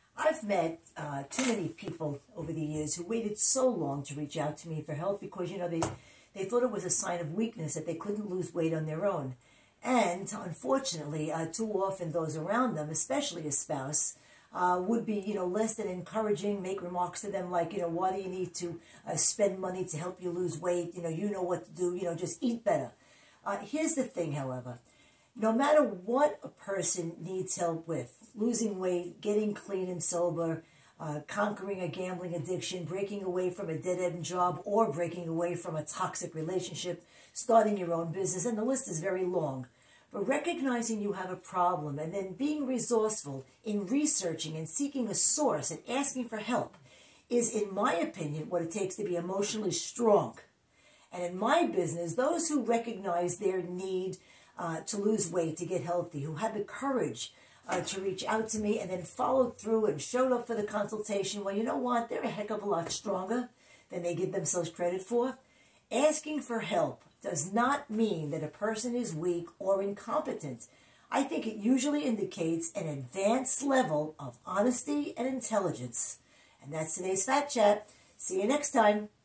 I've met too many people over the years who waited so long to reach out to me for help because, they thought it was a sign of weakness that they couldn't lose weight on their own. And unfortunately, too often those around them, especially a spouse, would be, less than encouraging, make remarks to them like, why do you need to spend money to help you lose weight? You know what to do, just eat better. Here's the thing, however. No matter what a person needs help with, losing weight, getting clean and sober, conquering a gambling addiction, breaking away from a dead-end job, or breaking away from a toxic relationship, starting your own business, and the list is very long. But recognizing you have a problem and then being resourceful in researching and seeking a source and asking for help is, in my opinion, what it takes to be emotionally strong. And in my business, those who recognize their need to lose weight, to get healthy, who had the courage to reach out to me and then followed through and showed up for the consultation, well, you know what? They're a heck of a lot stronger than they give themselves credit for. Asking for help does not mean that a person is weak or incompetent. I think it usually indicates an advanced level of honesty and intelligence. And that's today's Fat Chat. See you next time.